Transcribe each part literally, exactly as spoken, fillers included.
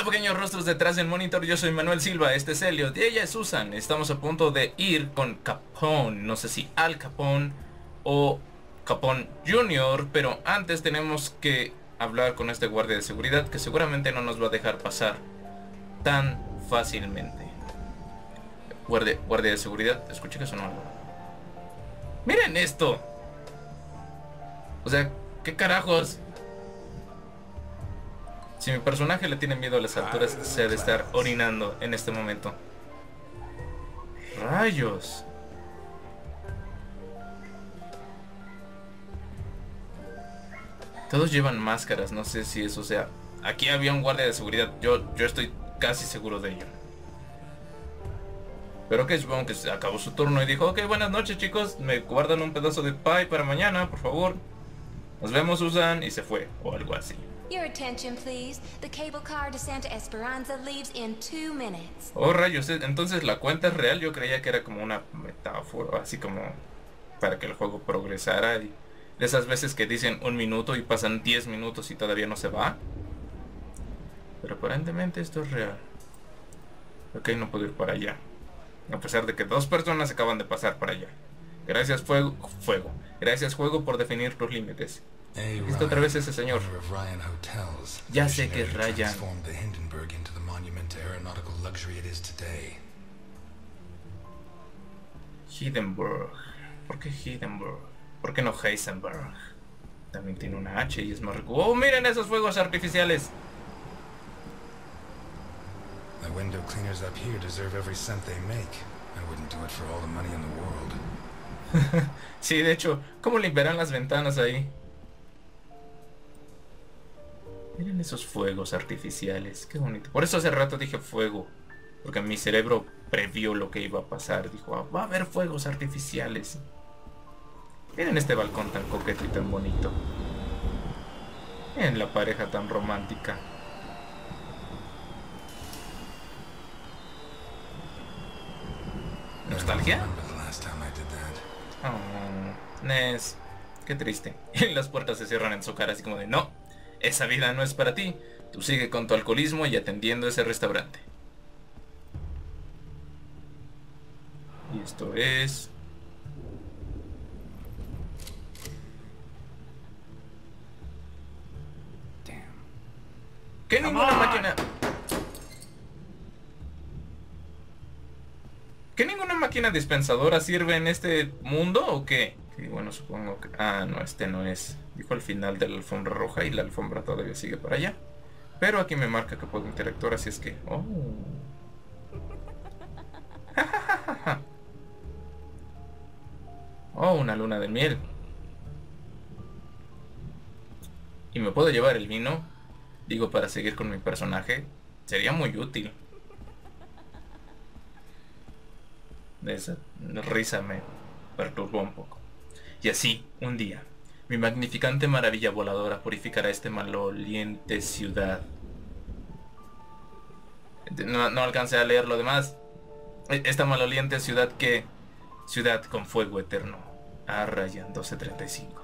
pequeños rostros detrás del monitor, yo soy Manuel Silva, este es Elliot y ella es Susan. Estamos a punto de ir con Capone, no sé si Al Capone o Capone junior, pero antes tenemos que hablar con este guardia de seguridad que seguramente no nos va a dejar pasar tan fácilmente. Guardia, guardia de seguridad, escuché que sonó algo. ¡Miren esto! O sea, ¿qué carajos? Si mi personaje le tiene miedo a las alturas, se ha de estar orinando en este momento. ¡Rayos! Todos llevan máscaras, no sé si eso sea... Aquí había un guardia de seguridad, yo, yo estoy casi seguro de ello. Pero que supongo que se acabó su turno y dijo: ok, buenas noches chicos, me guardan un pedazo de pie para mañana, por favor. Nos vemos, Susan, y se fue, o algo así. Your attention, please. The cable car to Santa Esperanza leaves in two minutes. Oh, rayos, entonces la cuenta es real. Yo creía que era como una metáfora, así como para que el juego progresara. Y de esas veces que dicen un minuto y pasan diez minutos y todavía no se va. Pero aparentemente esto es real. Ok, no puedo ir para allá, a pesar de que dos personas acaban de pasar para allá. Gracias, fuego. Fuego. Gracias, juego, por definir tus límites. Hey, Esto otra vez ese señor. Ryan Hotels. Ya sé que es Ryan. Transformed the Hindenburg into the monument to aeronautical luxury it is today. Hindenburg. ¿Por qué Hindenburg? ¿Por qué no Heisenberg? También tiene una H y es más... ¡Oh, miren esos fuegos artificiales! The window cleaners up here deserve every cent they make. I wouldn't do it for all the money in the world. Sí, de hecho, ¿cómo limpiarán las ventanas ahí? Miren esos fuegos artificiales, qué bonito. Por eso hace rato dije fuego, porque mi cerebro previó lo que iba a pasar. Dijo: ah, va a haber fuegos artificiales. Miren este balcón tan coqueto y tan bonito. Miren la pareja tan romántica. ¿Nostalgia? Oh, Ness, qué triste. Y las puertas se cierran en su cara así como de: no, esa vida no es para ti. Tú sigue con tu alcoholismo y atendiendo ese restaurante. Y esto es... ¿Qué ninguna máquina... ¿Que ninguna máquina dispensadora sirve en este mundo o qué? Sí, bueno, supongo que... Ah, no, este no es. Dijo al final de la alfombra roja y la alfombra todavía sigue para allá. Pero aquí me marca que puedo interactuar, así es que... Oh. Oh, una luna de miel. ¿Y me puedo llevar el vino? Digo, para seguir con mi personaje. Sería muy útil. Esa risa me perturbó un poco. Y así, un día, mi magnificante maravilla voladora purificará esta maloliente ciudad. No, no alcancé a leer lo demás. Esta maloliente ciudad que... Ciudad con fuego eterno. A Ryan doce treinta y cinco.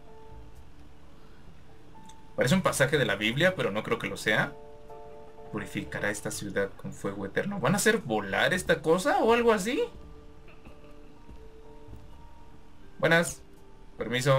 Parece un pasaje de la Biblia, pero no creo que lo sea. Purificará esta ciudad con fuego eterno. ¿Van a hacer volar esta cosa o algo así? Buenas. Permiso.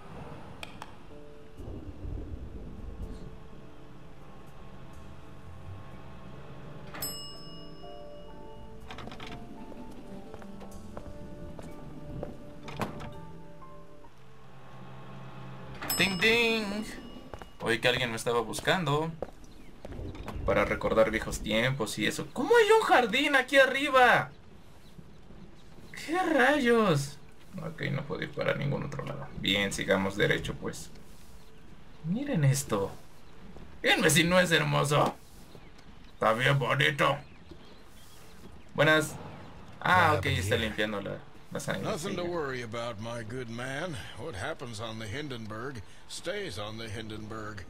Ding ding. Oí que alguien me estaba buscando para recordar viejos tiempos y eso. ¿Cómo hay un jardín aquí arriba? ¿Qué rayos? Ok, no puedo ir para ningún otro lado. Bien, sigamos derecho pues. Miren esto. Díganme si no es hermoso. Está bien bonito. Buenas. Ah, ok, está limpiando la, la sangre. Nothing to worry about, my good man. What happens on the Hindenburg stays on the Hindenburg.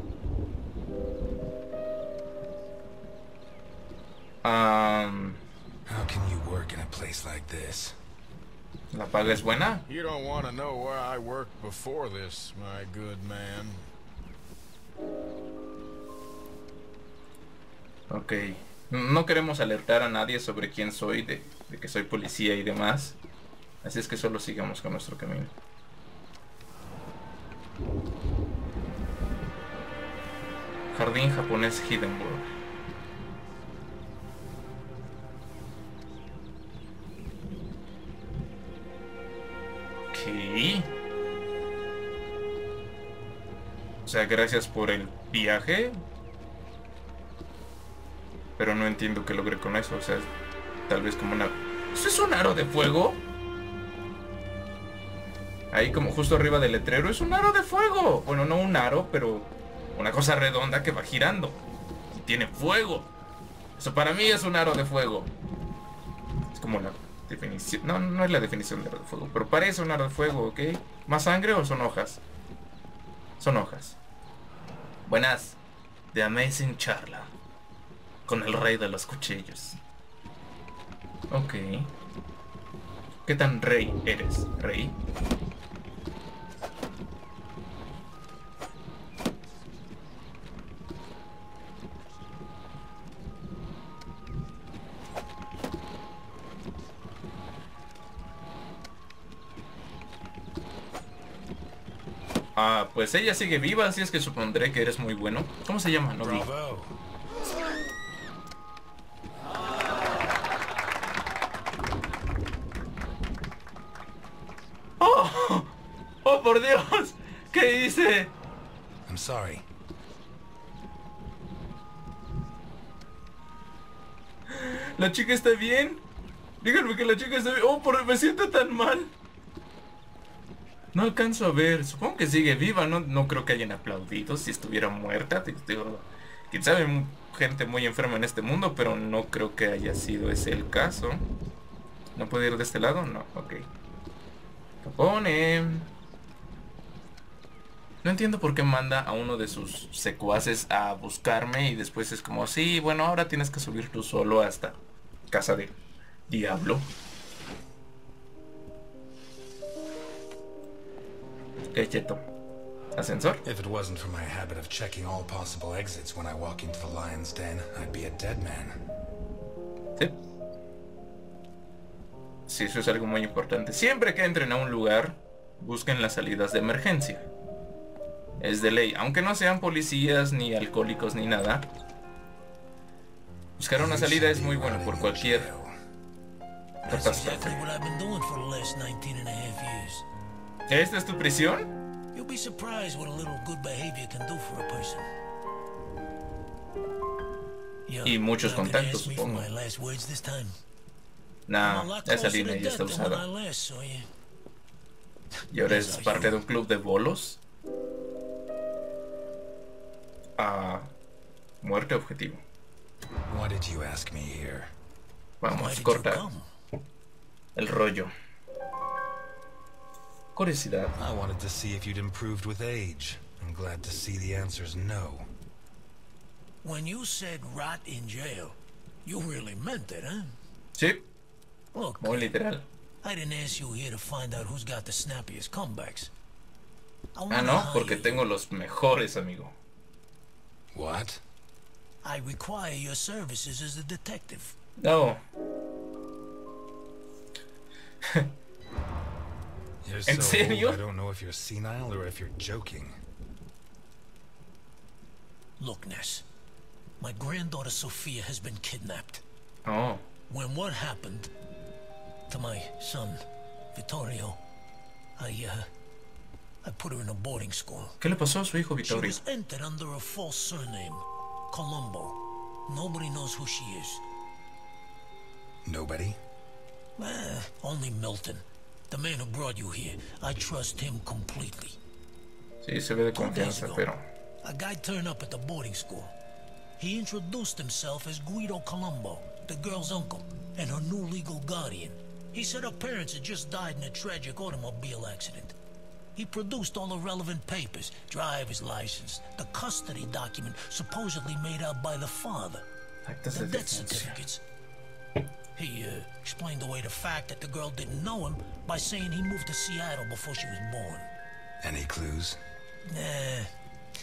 Um, How can you work in a place like this? ¿La paga es buena? You don't want to know where I worked before this, my good man. Ok. No queremos alertar a nadie sobre quién soy, de, de que soy policía y demás. Así es que solo sigamos con nuestro camino. Jardín japonés Hindenburg. Ok. O sea, gracias por el viaje. Pero no entiendo qué logré con eso. O sea, tal vez como una... ¿Eso es un aro de fuego? Ahí como justo arriba del letrero es un aro de fuego. Bueno, no un aro, pero una cosa redonda que va girando. Y tiene fuego. Eso para mí es un aro de fuego. Es como la definición... No, no es la definición de aro de fuego, pero parece un aro de fuego, ¿ok? ¿Más sangre o son hojas? Son hojas. Buenas. The Amazing Charla con el rey de los cuchillos. Ok. ¿Qué tan rey eres, rey? Ah, pues ella sigue viva, así es que supondré que eres muy bueno. ¿Cómo se llama? No vi. Bravo. ¡Oh! ¡Oh, por Dios! ¿Qué hice? I'm sorry. ¿La chica está bien? Díganme que la chica está bien. ¡Oh, por... me siento tan mal! No alcanzo a ver. Supongo que sigue viva. No, no creo que hayan aplaudido si estuviera muerta. Digo, quién sabe, gente muy enferma en este mundo, pero no creo que haya sido ese el caso. ¿No puede ir de este lado? No, ok. Capone. No entiendo por qué manda a uno de sus secuaces a buscarme y después es como, sí, bueno, ahora tienes que subir tú solo hasta casa de diablo. ¿Qué cheto? ¿Ascensor? If it wasn't for my habit of checking all possible exits when I walk into the lion's den, I'd be a dead man. Sí. Sí, eso es algo muy importante. Siempre que entren a un lugar, busquen las salidas de emergencia. Es de ley, aunque no sean policías, ni alcohólicos, ni nada. Buscar una salida es muy bueno por cualquier catástrofe. ¿Esta es tu prisión? Y muchos contactos, supongo. Nah, esa línea ya está usada. ¿Y ahora es parte de un club de bolos? Ah, muerte objetivo. Why did you ask me here? Vamos, corta el rollo. Curiosidad. I wanted to see if you'd improved with age. I'm glad to see the answer's no. When you said rot in jail, you really meant it, huh? Sí, Look, muy literal. I didn't ask you here to find out who's got the snappiest comebacks. I Ah, wanna no, hire porque you. tengo los mejores, amigo. What? I require your services as a detective. No. You're ¿En so serio? old, I don't know if you're senile or if you're joking. Look, Ness, my granddaughter Sophia has been kidnapped. Oh. When what happened to my son, Vittorio, I, uh, I put her in a boarding school. ¿Qué le pasó a su hijo She Vittorio? was entered under a false surname, Colombo. Nobody knows who she is. Nobody? Eh, only Milton, the man who brought you here. I trust him completely. Sí, se ve de Two days confianza, ago, pero... a guy turned up at the boarding school. He introduced himself as Guido Colombo, the girl's uncle, and her new legal guardian. He said her parents had just died in a tragic automobile accident. He produced all the relevant papers, driver's license, the custody document supposedly made out by the father, Actas the de death defunción. certificates. He uh, explained away the fact that the girl didn't know him by saying he moved to Seattle before she was born. Any clues? Nah,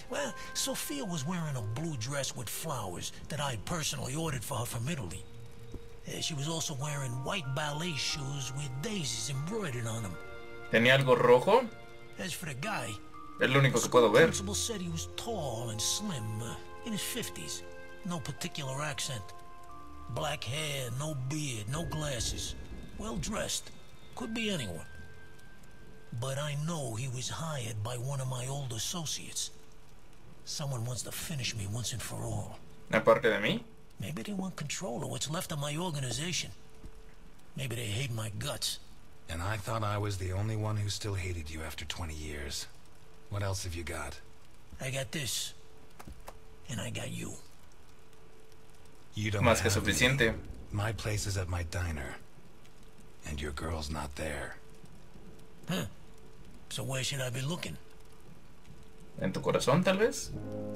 Well, Sophia was wearing a blue dress with flowers that I personally ordered for her from Italy. Uh, she was also wearing white ballet shoes with daisies embroidered on them. ¿Tenía algo rojo? As for the guy, Es lo único the que puedo school ver. principal said he was tall and slim, uh, in his fifties. No particular accent. Black hair, no beard, no glasses. Well dressed. Could be anyone. But I know he was hired by one of my old associates. Someone wants to finish me once and for all. Aparte de mí. Maybe they want control of what's left of my organization. Maybe they hate my guts. And I thought I was the only one who still hated you after twenty years. What else have you got? I got this. And I got you. You don't Más que have me. suficiente. My place is at my diner. And your girl's not there. Huh. So where should I be looking? ¿En tu corazón, tal vez?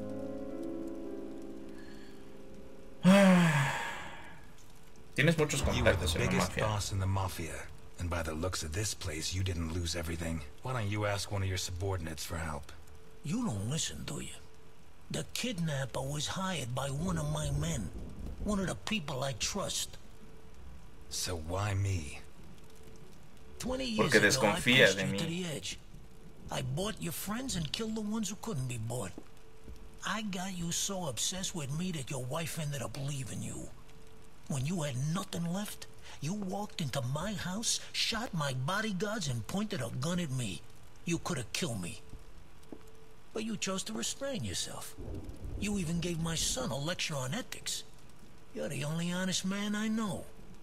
Tienes muchos You were the contactos en la biggest mafia. boss in the mafia. And by the looks of this place, you didn't lose everything. Why don't you ask one of your subordinates for help? You don't listen, do you? The kidnapper was hired by one of my men. One of the people I trust. So why me? Twenty years Porque ago, I desconfía pushed de you mí. to the edge. I bought your friends and killed the ones who couldn't be bought. I got you so obsessed with me that your wife ended up leaving you. When you had nothing left, you walked into my house, shot my bodyguards, and pointed a gun at me. You could have killed me. But you chose to restrain yourself. You even gave my son a lecture on ethics. You're the only honest man I know.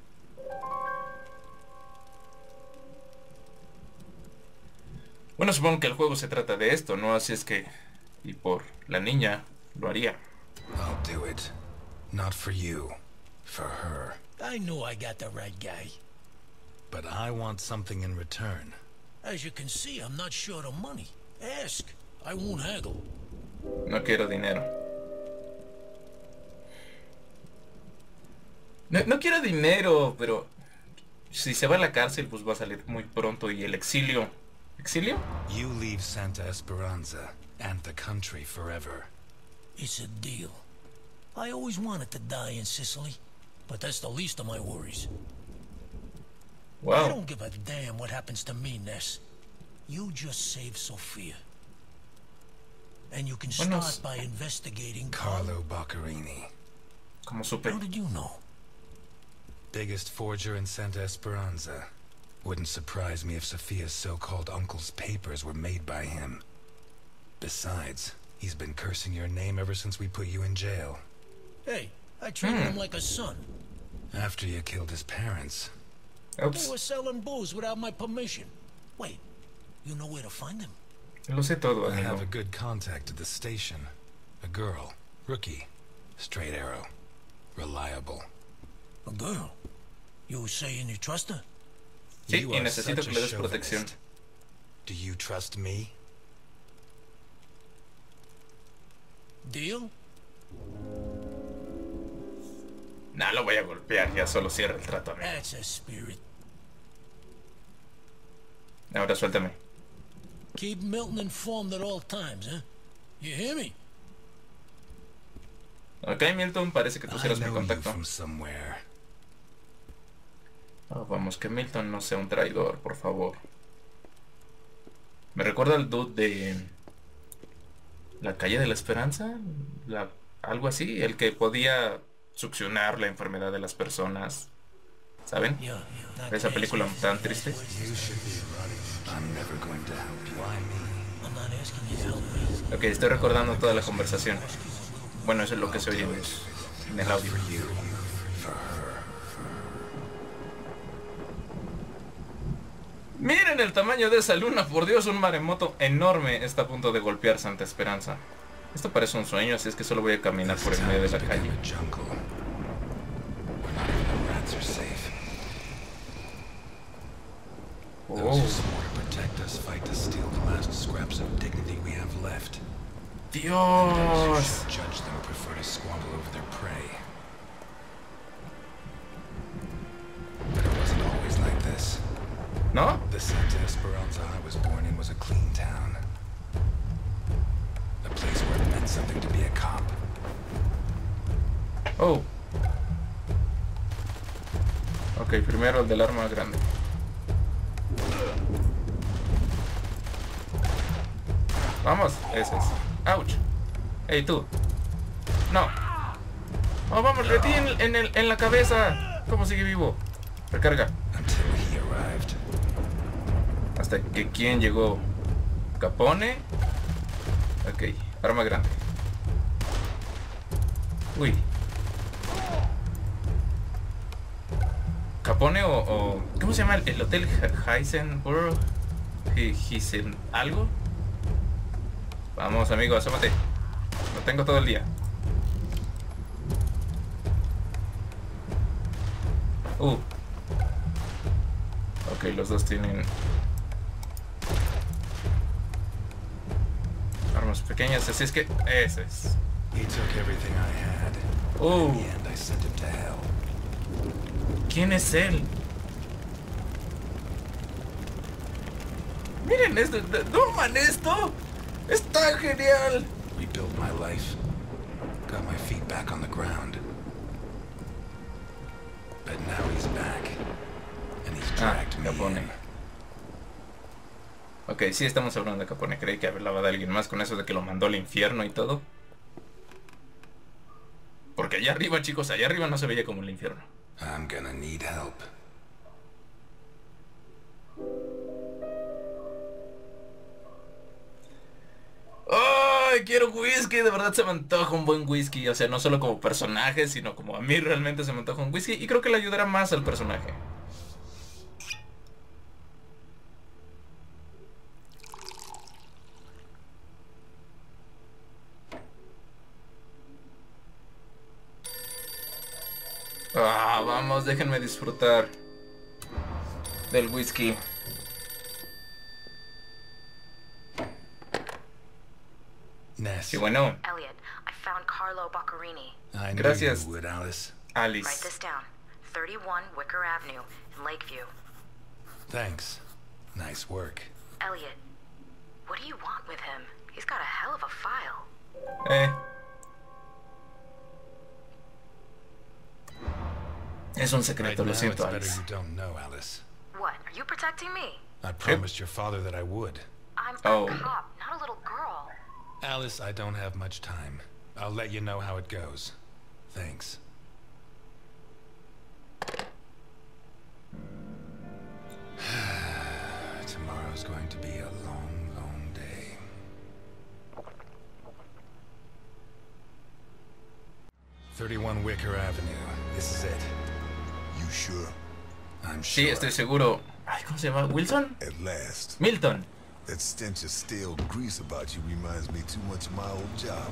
Bueno, supongo que el juego se trata de esto, ¿no? Así es que... Y por la niña, lo haría. I'll do it. Not for you. For her. I knew I got the right guy. But I want something in return. As you can see, I'm not short of money. Ask. I won't haggle. No quiero dinero. No, no quiero dinero, pero... Si se va a la cárcel, pues va a salir muy pronto. Y el exilio... ¿Exilio? You leave Santa Esperanza and the country forever. It's a deal. I always wanted to die in Sicily, but that's the least of my worries. I Wow. don't give a damn what happens to me, Ness. You just save Sophia. And you can Bueno, start by investigating Carlo Boccarini. Como supe. How did you know? Biggest forger in Santa Esperanza. Wouldn't surprise me if Sophia's so-called uncle's papers were made by him. Besides, he's been cursing your name ever since we put you in jail. Hey, I treated him like a son. After you killed his parents. They Ups. were selling booze without my permission. Wait, you know where to find them? Lo sé todo, I have amigo. a good contact at the station. A girl. Rookie. Straight arrow. Reliable. A girl? You saying you trust her? Sí, You y are necesito such que a le des protección. chauvinist. Do you trust me? Deal? Nah, lo voy a golpear, ya solo cierra el trato, amigo. That's a spirit. Ahora suéltame. Keep Milton informed at all times, huh? You hear me? Ok, Milton, parece que tú I serás mi know you contacto. from somewhere. Oh, vamos, que Milton no sea un traidor, por favor. Me recuerda al dude de... La calle de la esperanza, la... algo así, el que podía succionar la enfermedad de las personas. ¿Saben? Yeah, yeah. Not Esa to película ask you tan for triste. advice. You should be running. I'm never going to help you. Why me? I'm not asking you to help me. Ok, estoy recordando toda la conversación. Bueno, eso es lo que se oye en, en el audio. For you. For her. Miren el tamaño de esa luna, por Dios, un maremoto enorme está a punto de golpear Santa Esperanza. Esto parece un sueño, así es que solo voy a caminar por el medio de la calle. A jungle. Where not even the rats are safe. Those who Oh, swore to protect us fight to steal the last scraps of dignity we have left. Those who Dios. should judge them prefer to squabble over their prey. But it wasn't always like this. ¿No? The Santa Esperanza I was born in was a clean town. A place where something to be a cop. Oh. Ok, primero el del arma grande. Vamos, ese es. Ouch. Hey, tú. No. Oh, vamos, le di en, en, el, en la cabeza. ¿Cómo sigue vivo? Recarga. Until he arrived. Hasta que quién llegó. Capone. Ok, arma grande. Uy. Capone o, o... ¿Cómo se llama el, el hotel? Heisenberg. Heisen... ¿Algo? Vamos, amigo, asómate. Lo tengo todo el día. Uh. Ok, los dos tienen armas pequeñas, así es que ese es. He took everything I had. Uh. In the end, I sent him to hell. ¿Quién es él? Miren esto, toman esto. Está genial. Rebuilt my life. Got my feet back on the ground. But now he's back. And he's Ah, dragged me Capone. in. Ok, sí estamos hablando de Capone. Creí que hablaba de alguien más con eso de que lo mandó al infierno y todo. Porque allá arriba, chicos, allá arriba no se veía como el infierno. I'm gonna need help. ¡Ay, quiero whisky! De verdad se me antoja un buen whisky. O sea, no solo como personaje, sino como a mí realmente se me antoja un whisky. Y creo que le ayudará más al personaje. Ah, vamos, déjenme disfrutar del whisky. Ness. Y bueno, Elliot, I found Carlo Boccarini. I knew Gracias. you would, Alice. Write Alice. this down. thirty-one Wicker Avenue in Lakeview. Thanks. Nice work. Elliot, what do you want with him? He's got a hell of a file. Eh. Es un secreto, Right lo now, siento, it's better Alice. you don't know, Alice. What? Are you protecting me? I promised your father that I would. I'm Oh. a cop, not a little girl. Alice, I don't have much time. I'll let you know how it goes. Thanks. Tomorrow's going to be a long, long day. thirty-one Wicker Avenue. This is it. You sure? I'm Sí, sure. estoy seguro. Ay, ¿cómo se llama? ¿Wilson? At last. Milton. That stench of stale grease about you reminds me too much of my old job.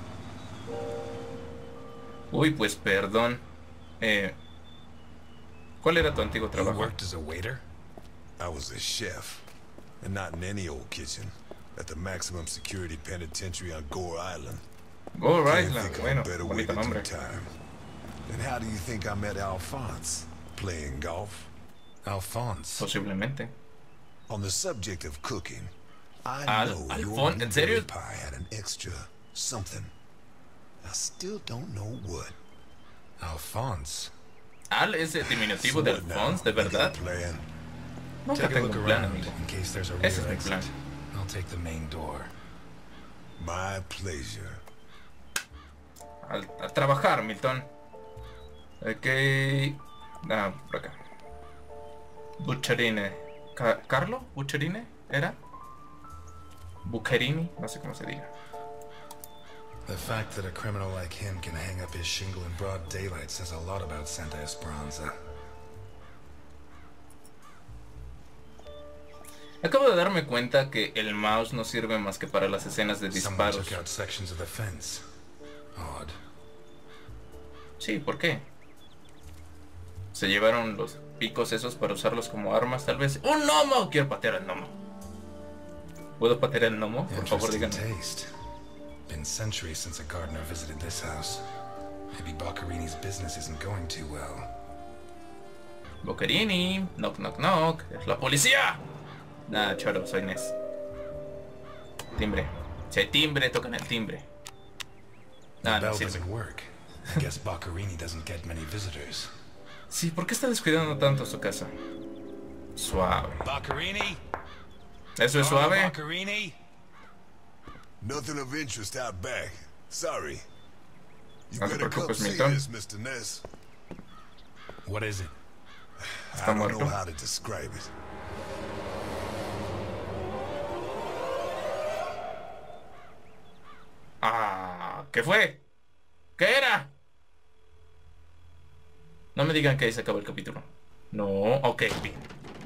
Uy, pues perdón. Eh, ¿Cuál era tu antiguo You trabajo? worked as a waiter? I was a chef, and not in any old kitchen, at the maximum security penitentiary on Gore Island. Go Can't Island. think of Bueno, a better way bonito to do nombre. time. And how do you think I met Alphonse? Playing golf? Alphonse. Posiblemente. On the subject of cooking, I Al- know your Alphonse, ¿en serio? blueberry pie had an extra something. I still don't know what. Alphonse. Al es el diminutivo So de what now? Alphonse, ¿de You got a verdad? plan? Nunca Take a tengo look un plan, around amigo. in case there's a Ese rear es mi plan. exit. I'll take the main door. My pleasure. Al, a trabajar, Milton. Ok. Ah, por acá. Buccerine. Ca- ¿Carlo? ¿Buccerine? ¿Era? Buccherini, no sé cómo se diga. The fact that a criminal like him can hang up his shingle in broad daylight says a lot about Santa Esperanza. Acabo de darme cuenta que el mouse no sirve más que para las escenas de Someone disparos. took out sections of the fence. Odd. Sí, ¿por qué? Se llevaron los picos esos para usarlos como armas, tal vez. ¡Un gnomo! Quiero patear al gnomo. ¿Puedo patear al gnomo? Por favor, Interesting díganme. taste. Been centuries since a gardener visited this house. Maybe Boccarini's business isn't going too well. Boccherini. Knock, knock, knock. ¡Es la policía! Nada, choro, soy Ness. Timbre. Si hay timbre, tocan el timbre. The Ah, no bell sirve. doesn't work. I guess Boccherini doesn't get many visitors. Sí, ¿por qué está descuidando tanto su casa? Suave. Boccherini? ¿Eso es Carlo suave? Boccherini? Nothing of interest out back. Sorry. You No te better come preocupes, see Milton. this, Mister Ness. What is it? I Está don't muerto. know how to describe it. Ah, ¿qué fue? ¿Qué era? No me digan que ahí se acabó el capítulo. No, ok, bien.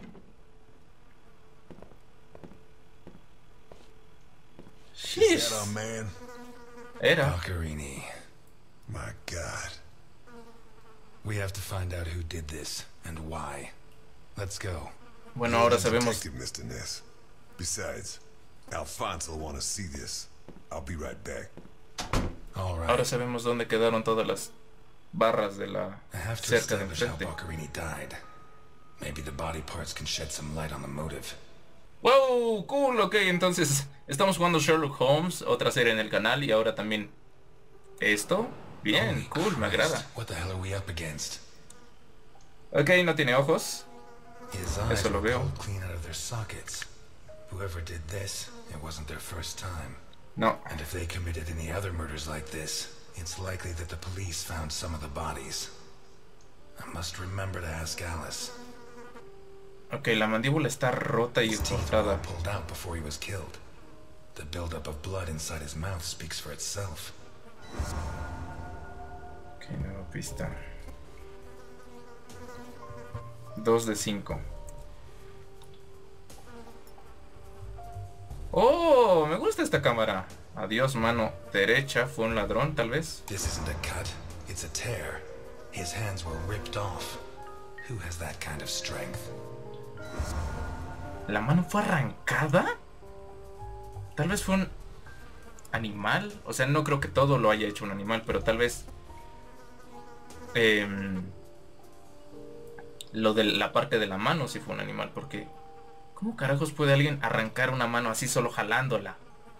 Is that our man? Era. Boccherini. My God. We have to find out who did this and why. Let's go. Bueno, ahora You're the sabemos. detective, Mister Ness. Besides, Alfonso will want to see this. I'll be right back. All right. Ahora sabemos dónde quedaron todas las barras de la I have to cerca de establish how enfrente. Boccherini died. Maybe the body parts can shed some light on the motive. Wow, cool, ok, entonces estamos jugando Sherlock Holmes, otra serie en el canal y ahora también esto. Bien, Holy cool, me Christ, agrada. What the hell are we up against? Ok, no tiene ojos. His eyes Eso lo were veo. pulled clean out of their sockets. Whoever did this, it wasn't their first time. No. And if they committed any other murders like this, it's likely that the police found some of the bodies. I must remember to ask Alice. Ok, la mandíbula está rota y His teeth were all cortada. pulled out before he was killed. The buildup of blood inside his mouth speaks for itself. Ok, nueva pista. Dos de cinco. Oh, me gusta esta cámara. Adiós, mano derecha. Fue un ladrón, tal vez. This isn't a cut, it's a tear. His hands were ripped off. Who has that kind of strength? ¿La mano fue arrancada? Tal vez fue un animal. O sea, no creo que todo lo haya hecho un animal, pero tal vez eh, lo de la parte de la mano sí fue un animal. Porque ¿cómo carajos puede alguien arrancar una mano así solo jalándola?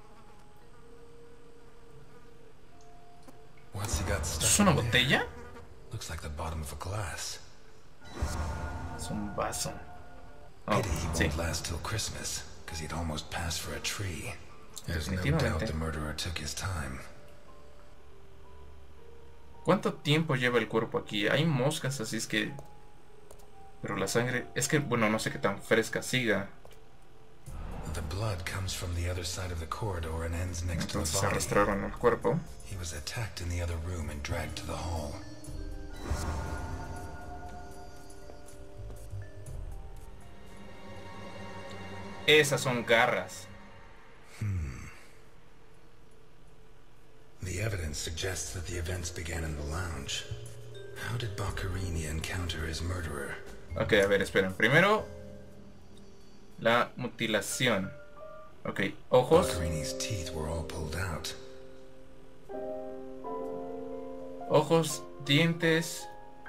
What's he got ¿Eso stuck es una in there? botella? Looks like the bottom of a glass. Es un vaso. Oh, Pity he sí. won't last till Christmas, because he'd almost passed for a tree. There's no Definitivamente. doubt the murderer took his time. ¿Cuánto tiempo lleva el cuerpo aquí? Hay moscas, así es que... Pero la sangre... Es que, bueno, no sé qué tan fresca siga. The blood comes from the other side of the corridor and ends next to Entonces the se body. arrastraron el cuerpo. He was attacked in the other room and dragged to the hall. Esas son garras. The evidence suggests that the events began in the lounge. How did Boccherini encounter his murderer? Ok, a ver, esperen. Primero, la mutilación. Ok, ojos. Boccherini's teeth were all pulled out. Ojos, dientes.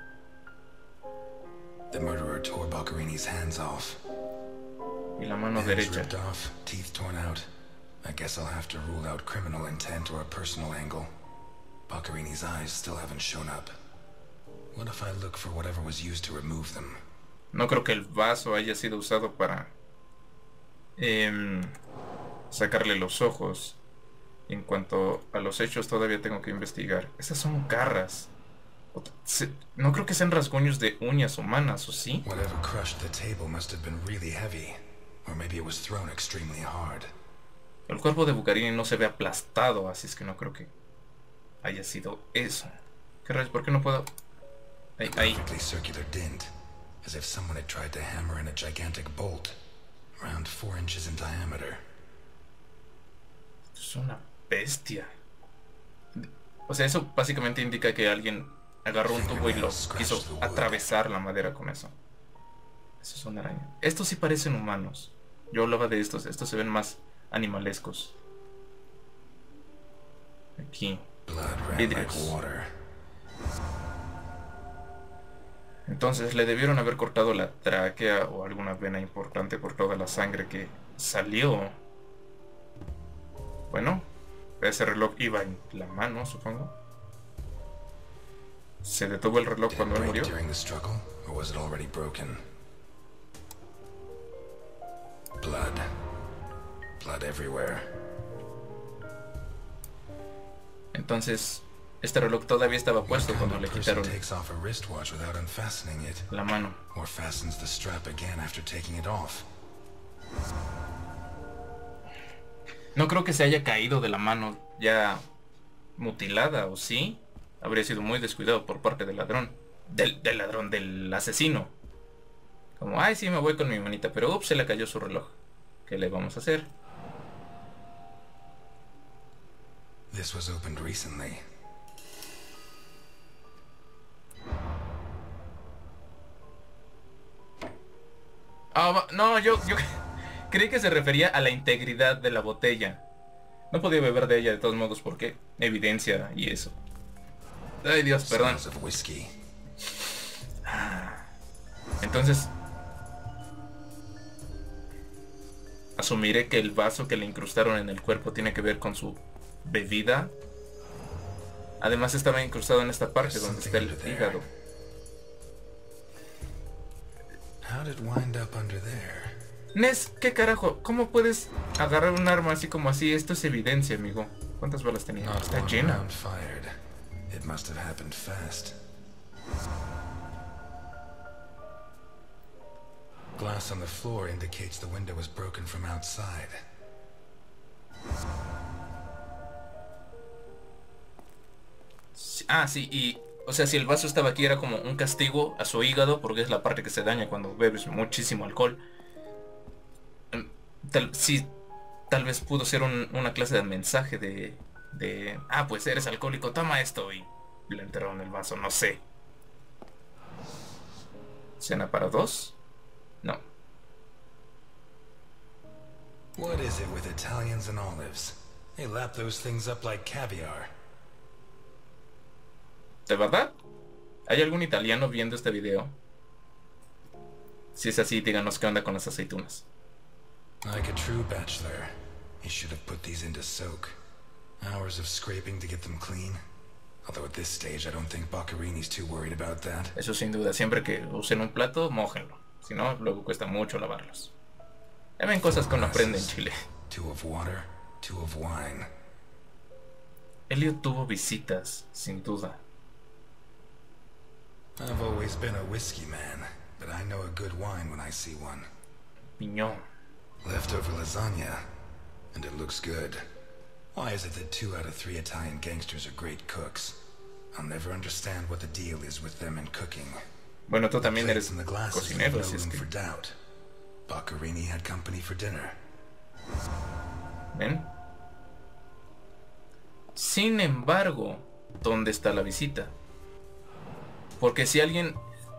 The murderer tore Boccherini's hands off. Y la mano Hands derecha. ripped off, teeth torn out. I guess I'll have to rule out criminal intent or a personal angle. Boccherini's eyes still haven't shown up. What if I look for whatever was used to remove them? No creo que el vaso haya sido usado para em, sacarle los ojos. En cuanto a los hechos, todavía tengo que investigar. Esas son garras. Se- no creo que sean rasguños de uñas humanas, ¿o sí? Whatever crushed the table must have been really heavy. Or maybe it was thrown extremely hard. El cuerpo de Boccherini no se ve aplastado, así es que no creo que haya sido eso. ¿Qué rayos? ¿Por qué no puedo? Ahí, ahí. Perfectly circular dint, as if someone had tried to hammer in a gigantic bolt, around four inches in diameter. Es una bestia. O sea, eso básicamente indica que alguien agarró un tubo y lo quiso atravesar la madera con eso. Eso es una araña. Estos sí parecen humanos. Yo hablaba de estos. Estos se ven más animalescos. Aquí. Blood ran Vidrios. like water. Entonces le debieron haber cortado la tráquea o alguna vena importante por toda la sangre que salió. Bueno, ese reloj iba en la mano, supongo. ¿Se detuvo el reloj cuando él murió? During the struggle, or was it already broken? Blood. Blood everywhere. Entonces, este reloj todavía estaba puesto cuando le quitaron Takes off a wristwatch without unfastening it, la mano. or fastens the strap again after taking it off. No creo que se haya caído de la mano ya mutilada, ¿o sí? Habría sido muy descuidado por parte del ladrón. Del, del ladrón, del asesino. Como, ay, sí, me voy con mi manita, pero ups, se le cayó su reloj. ¿Qué le vamos a hacer? This was opened recently. Ah, no, yo, yo creí que se refería a la integridad de la botella. No podía beber de ella de todos modos porque evidencia y eso. Ay, Dios, perdón. Smells of whiskey. Entonces, asumiré que el vaso que le incrustaron en el cuerpo tiene que ver con su bebida. Además estaba incrustado en esta parte donde está el hígado. How did it wind up under there? Ness, ¿qué carajo? ¿Cómo puedes agarrar un arma así como así? Esto es evidencia, amigo. ¿Cuántas balas tenía? Not Está one llena. round fired. It must have happened fast. Glass on the floor indicates the window was broken from outside. Ah, sí, y... O sea, si el vaso estaba aquí era como un castigo a su hígado, porque es la parte que se daña cuando bebes muchísimo alcohol. Tal, sí, tal vez pudo ser un, una clase de mensaje de, de... Ah, pues eres alcohólico, toma esto. Y le enterraron el vaso, no sé. ¿Cena para dos? No. What is it with Italians and olives? They lap those things up like caviar. ¿De verdad? ¿Hay algún italiano viendo este video? Si es así, díganos qué onda con las aceitunas. Like a true bachelor, he should have put these into soak. Hours of scraping to get them clean. Although at this stage I don't think Boccarini's too worried about that. Eso sin duda, siempre que usen un plato, mójenlo. Si no, luego cuesta mucho lavarlos. Ya ven cosas que uno aprende en Chile. Two of water, two of wine. Elliot tuvo visitas, sin duda. I've always been a whiskey man, but I know a good wine when I see one. Piñón. Leftover lasagna, and it looks good. Why is it that two out of three Italian gangsters are great cooks? I'll never understand what the deal is with them and cooking. Bueno, tú también The eres plates and the glasses leave cocinero, no así es room que... for doubt. Boccarini had company for dinner. ¿Ven? Sin embargo, ¿dónde está la visita? Porque si alguien...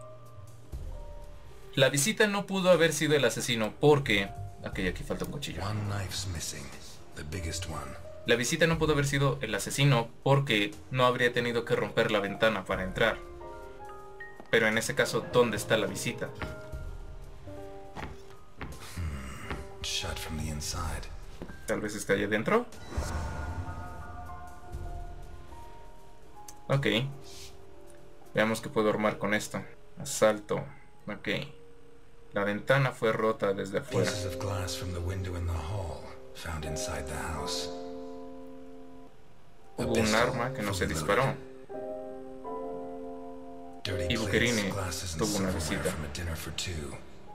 La visita no pudo haber sido el asesino porque... Ok, aquí falta un cuchillo. One knife's missing, the biggest one. La visita no pudo haber sido el asesino porque no habría tenido que romper la ventana para entrar. Pero en ese caso, ¿dónde está la visita? Hmm. Shut from the inside. Tal vez está allá adentro. Ok. Veamos qué puedo armar con esto. Asalto. Ok. La ventana fue rota desde afuera. Pieces of glass from the window in the hall, found inside the house. A Hubo un pistol, arma que no se fully disparó. loaded. Dirty Y plates, Boccarini glasses, and tuvo una silverware visita. from a dinner for two.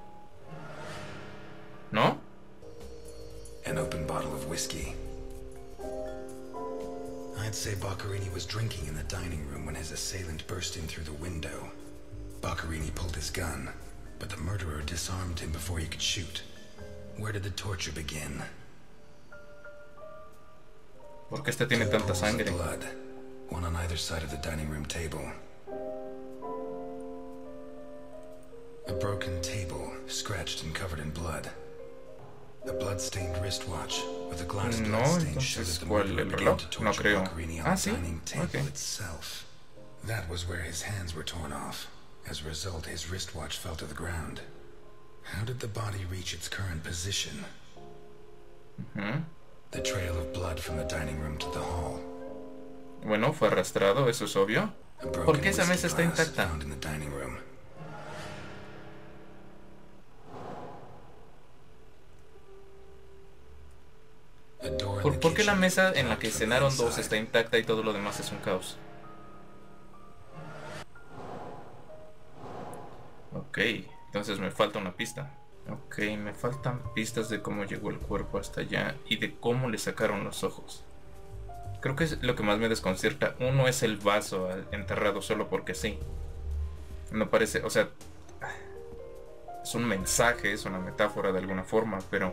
¿No? An open bottle of whiskey. I'd say Boccarini was drinking in the dining room when his assailant burst in through the window. Boccarini pulled his gun, but the murderer disarmed him before he could shoot. Where did the torture begin? ¿Por qué este tiene tanta Pools of sangre? blood, one on either side of the dining room table. A broken table, scratched and covered in blood. A blood-stained wristwatch with a glass No, bloodstain showed entonces, that the ¿cuál? murderer ¿El began reloj? to No torture creo. Boccarini on Ah, the sí. dining table Ok. itself. That was where his hands were torn off. As a result, his wristwatch fell to the ground. How did the body reach its current position? Ujú. The trail of blood from the dining room to the hall. Bueno, fue arrastrado, eso es obvio. ¿Por qué esa mesa está intacta? ¿Por, ¿Por qué la mesa en la que cenaron dos está intacta y todo lo demás es un caos? Ok, entonces me falta una pista. Ok, me faltan pistas de cómo llegó el cuerpo hasta allá y de cómo le sacaron los ojos. Creo que es lo que más me desconcierta. Uno es el vaso enterrado solo porque sí. No parece, o sea, es un mensaje, es una metáfora de alguna forma, pero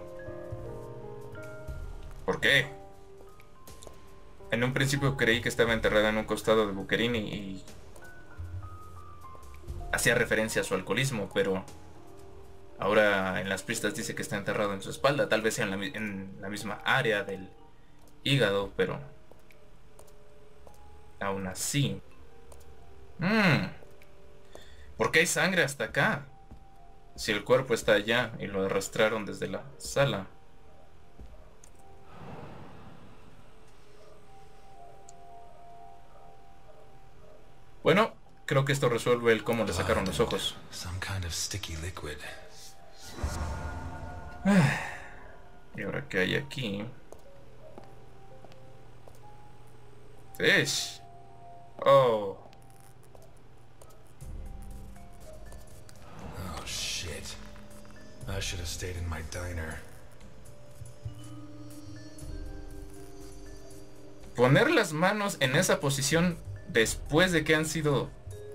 ¿por qué? En un principio creí que estaba enterrada en un costado de Boccherini y hacía referencia a su alcoholismo, pero ahora en las pistas dice que está enterrado en su espalda. Tal vez sea en la, en la misma área del hígado, pero aún así. Mm. ¿Por qué hay sangre hasta acá? Si el cuerpo está allá y lo arrastraron desde la sala. Bueno, creo que esto resuelve el cómo le sacaron los ojos. Y ahora qué hay aquí. Fish. Oh. Oh shit. I should have stayed in my diner. Poner las manos en esa posición después de que han sido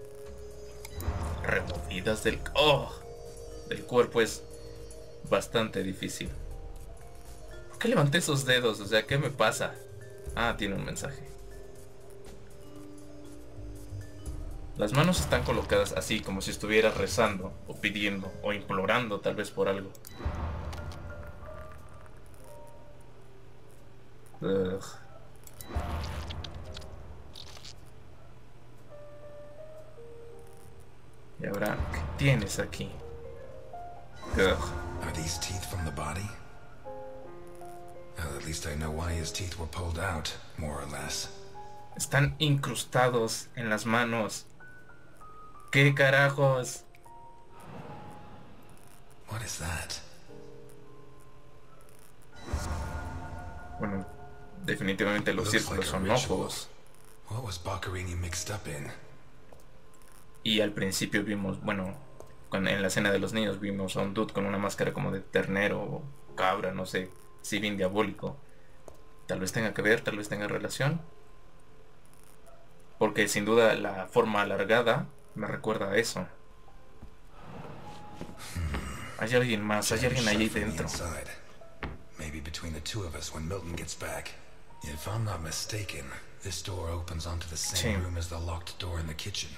removidas del, oh, del cuerpo es bastante difícil. ¿Por qué levanté esos dedos? O sea, ¿qué me pasa? Ah, tiene un mensaje. Las manos están colocadas así, como si estuviera rezando, o pidiendo, o implorando tal vez por algo. Ugh. Y ahora, ¿qué tienes aquí? Ugh. Are these teeth from the body? Well, at least I know why his teeth were pulled out, more or less. Están incrustados en las manos. ¿Qué carajos? What is that? Bueno, definitivamente los círculos son ojos. What was Boccherini mixed up in? Y al principio vimos, bueno, cuando en la escena de los niños vimos a un dude con una máscara como de ternero o cabra, no sé, si bien diabólico. Tal vez tenga que ver, tal vez tenga relación. Porque sin duda la forma alargada me recuerda a eso. Hay alguien más, hay alguien ahí dentro. Maybe between the two of us when Milton gets back. If I'm not mistaken, this door opens onto the same room as the locked door in the kitchen.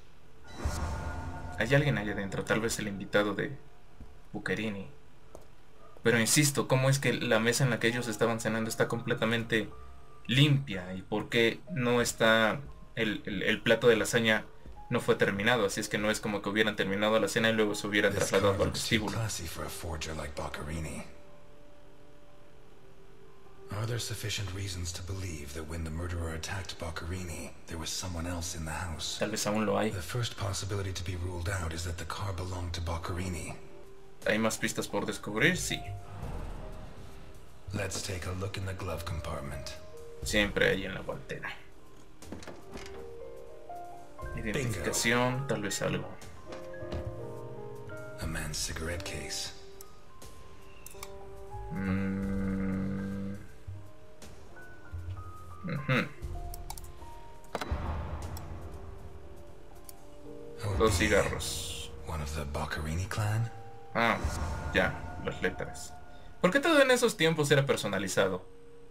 Hay alguien allá adentro, tal vez el invitado de Boccherini. Pero insisto, ¿cómo es que la mesa en la que ellos estaban cenando está completamente limpia? ¿Y por qué no está el, el, el plato de lasaña no fue terminado? Así es que no es como que hubieran terminado la cena y luego se hubieran trasladado al vestíbulo. Are there sufficient reasons to believe that when the murderer attacked Boccherini, there was someone else in the house? Tal vez aún lo hay. The first possibility to be ruled out is that the car belonged to Boccherini. ¿Hay más pistas por descubrir? Sí. Let's take a look in the glove compartment. Siempre hay en la guantera. Identificación, Bingo. Tal vez algo. A man's cigarette case. Mm. Uh-huh. Dos cigarros. One of the Boccherini clan? Ah, ya, las letras. ¿Por qué todo en esos tiempos era personalizado?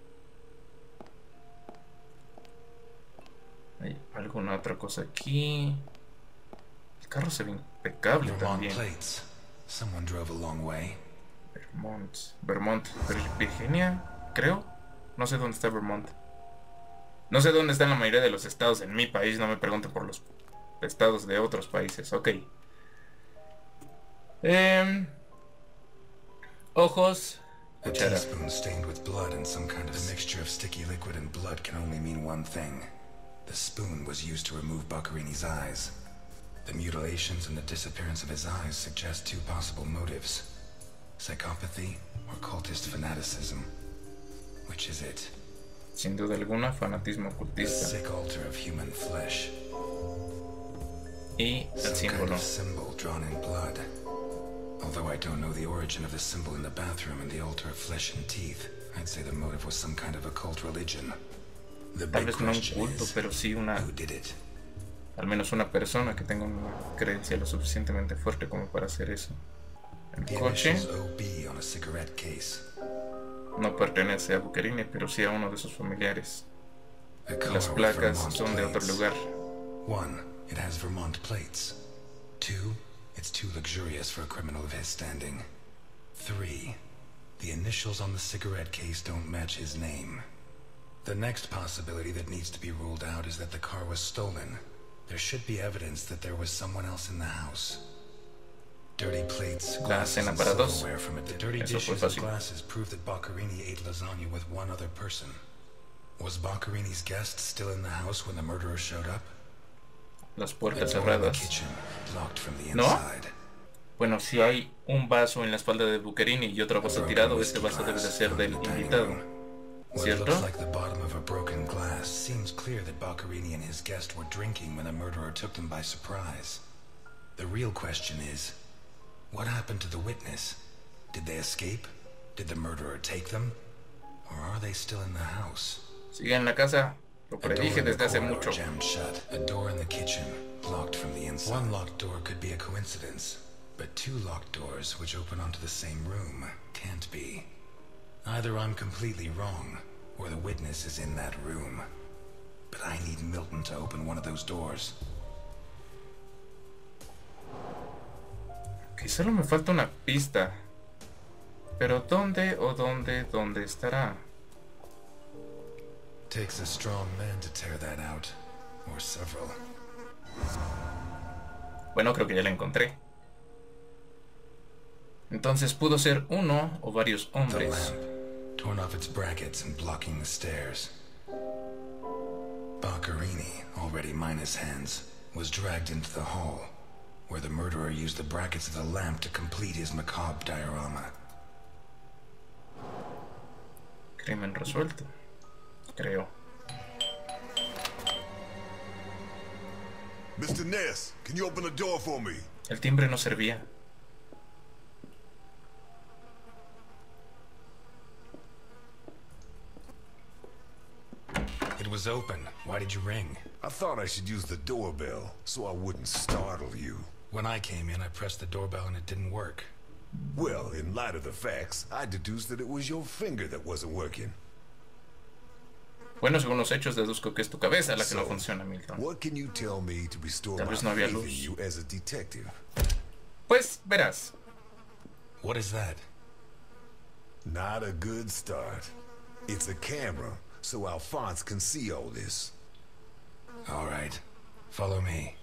¿Hay alguna otra cosa aquí? El carro se ve impecable también. Plates. Someone drove a long way. Vermont, Vermont, Virginia, creo. No sé dónde está Vermont. No sé dónde están la mayoría de los estados en mi país. No me pregunten por los estados de otros países. Ok. Eh, ojos. A teaspoon stained with blood and some kind of mixture of sticky liquid and blood can only mean one thing. The spoon was used to remove Boccarini's eyes. The mutilations and the disappearance of his eyes suggest two possible motives. Psychopathy or cultist fanaticism. Which is it? Sin duda alguna, fanatismo The ocultista. sick altar of human flesh. Y el Some kind símbolo. of symbol drawn in blood. Although I don't know the origin of the symbol in the bathroom and the altar of flesh and teeth, I'd say the motive was some kind of occult religion. The Tal big vez no un question culto, is, pero sí una, who did it? al menos una persona que tenga una creencia lo suficientemente fuerte como para hacer eso. El The coche initials O B on a cigarette case. no pertenece a Boccarini, pero sí a uno de sus familiares. A car Las with placas Vermont son de otro plates. lugar. One, it has Vermont plates. Two, it's too luxurious for a criminal of his standing. Three, the initials on the cigarette case don't match his name. The next possibility that needs to be ruled out is that the car was stolen. There should be evidence that there was someone else in the house. Dirty plates, La glasses, cena and para dos. silverware from it. The dirty Eso fue dishes and fácil. glasses prove that Boccarini ate lasagna with one other person. Was Boccarini's guest still in the house when the murderer showed up? Las The puertas door in the cerradas. kitchen, locked from the ¿No? inside. Bueno, si hay un vaso en la espalda de Boccarini y otro vaso tirado, este vaso debe de ser del invitado. What it ¿Cierto? looks like the bottom of a broken glass seems clear that Boccarini and his guest were drinking when the murderer took them by surprise. The real question is, what happened to the witness? Did they escape? Did the murderer take them? Or are they still in the house? Sigue en la casa. Lo A door predije in the desde hace corridor mucho. jammed shut. A door in the kitchen, locked from the inside. One locked door could be a coincidence, but two locked doors which open onto the same room can't be. Either I'm completely wrong, or the witness is in that room. But I need Milton to open one of those doors. Que solo me falta una pista. Pero ¿dónde o dónde, dónde estará? Takes a strong man to tear that out, or several. Bueno, creo que ya la encontré. Entonces pudo ser uno o varios The hombres. lamp, torn off its brackets and blocking the stairs. Boccarini, already minus hands, was dragged into the hall, where the murderer used the brackets of the lamp to complete his macabre diorama. Crimen resuelto. Creo. Mister Ness, can you open the door for me? El timbre no servía. It was open. Why did you ring? I thought I should use the doorbell so I wouldn't startle you. When I came in, I pressed the doorbell and it didn't work. Well, in light of the facts, I deduced that it was your finger that wasn't working. Bueno, según los hechos, deduzco que es tu cabeza la que no So, funciona, Milton. what can you tell me to restore Tal my vez no había faith in luz. you as a detective? Pues verás. What is that? Not a good start. It's a camera, so Alphonse can see all this. All right. Follow me.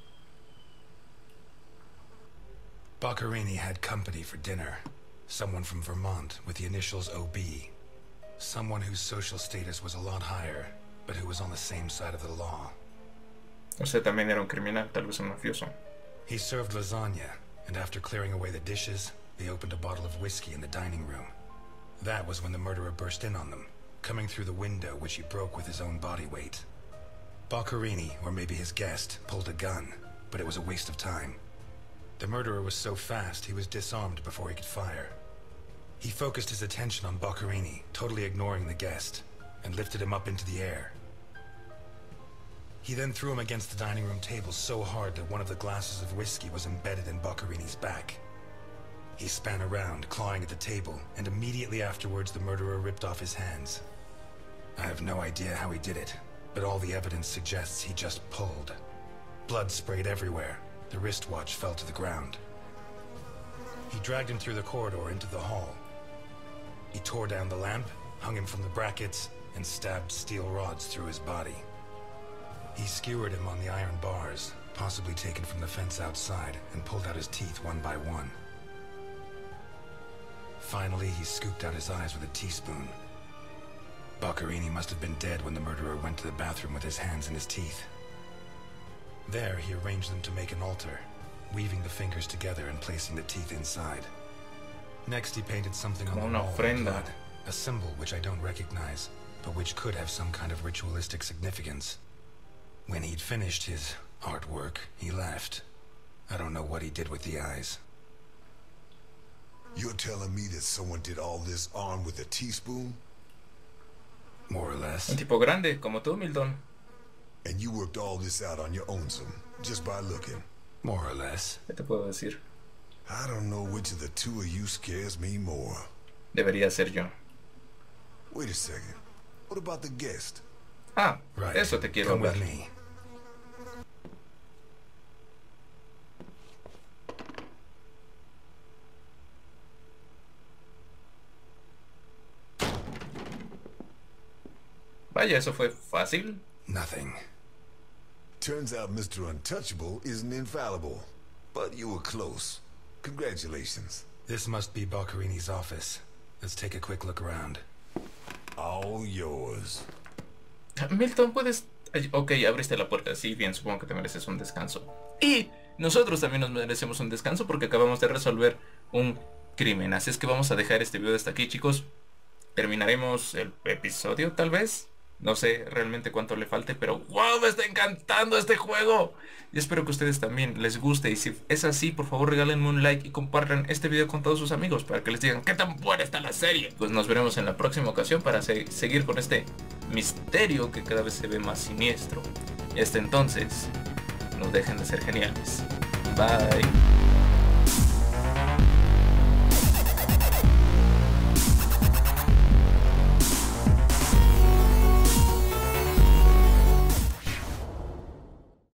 Boccarini had company for dinner. Someone from Vermont with the initials O B. Someone whose social status was a lot higher, but who was on the same side of the law. O sea, también era un criminal, tal vez un mafioso. He served lasagna, and after clearing away the dishes, they opened a bottle of whiskey in the dining room. That was when the murderer burst in on them, coming through the window which he broke with his own body weight. Boccarini, or maybe his guest, pulled a gun, but it was a waste of time. The murderer was so fast he was disarmed before he could fire. He focused his attention on Boccarini, totally ignoring the guest, and lifted him up into the air. He then threw him against the dining room table so hard that one of the glasses of whiskey was embedded in Boccarini's back. He span around, clawing at the table, and immediately afterwards the murderer ripped off his hands. I have no idea how he did it, but all the evidence suggests he just pulled. Blood sprayed everywhere. The wristwatch fell to the ground. He dragged him through the corridor into the hall. He tore down the lamp, hung him from the brackets, and stabbed steel rods through his body. He skewered him on the iron bars, possibly taken from the fence outside, and pulled out his teeth one by one. Finally, he scooped out his eyes with a teaspoon. Boccherini must have been dead when the murderer went to the bathroom with his hands in his teeth. There, he arranged them to make an altar, weaving the fingers together and placing the teeth inside. Next, he painted something on the wall in blood, a symbol which I don't recognize, but which could have some kind of ritualistic significance. When he'd finished his artwork, he left. I don't know what he did with the eyes. You're telling me that someone did all this armed with a teaspoon? More or less. Un tipo grande, como tú, Milton. And you worked all this out on your own, some, just by looking? More or less. ¿Qué te puedo decir? I don't know which of the two of you scares me more. Debería ser yo. Wait a second. What about the guest? Ah, right. Eso te quiero Come hablar. with me. Vaya, eso fue fácil. Nothing. Turns out Mister Untouchable isn't infallible. But you were close. Congratulations. This must be Boccherini's office. Let's take a quick look around. All yours. Milton, puedes... Ok, abriste la puerta. Sí, bien, supongo que te mereces un descanso. Y nosotros también nos merecemos un descanso porque acabamos de resolver un crimen. Así es que vamos a dejar este video hasta aquí, chicos. Terminaremos el episodio, tal vez. No sé realmente cuánto le falte, pero ¡wow! Me está encantando este juego. Y espero que a ustedes también les guste. Y si es así, por favor regálenme un like y compartan este video con todos sus amigos para que les digan qué tan buena está la serie. Pues nos veremos en la próxima ocasión para se seguir con este misterio que cada vez se ve más siniestro. Y hasta entonces, no dejen de ser geniales. Bye.